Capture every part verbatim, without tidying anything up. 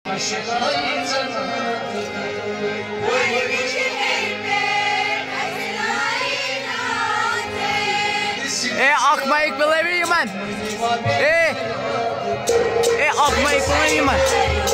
E akma ik wil even iemand. E E akma ik wil even iemand.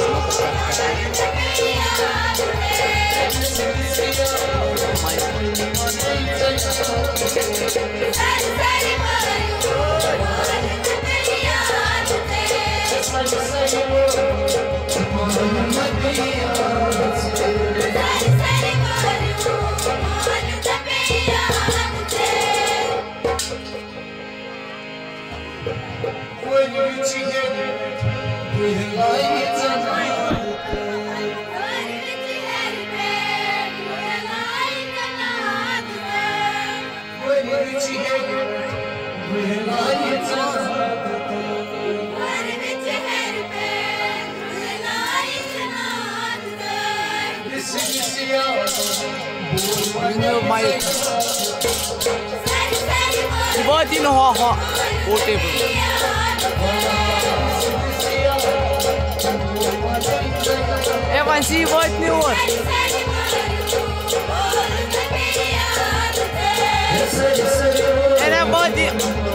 Meu mai. Vou de no ho ho. O tempo. É vai se vou de no. Era body.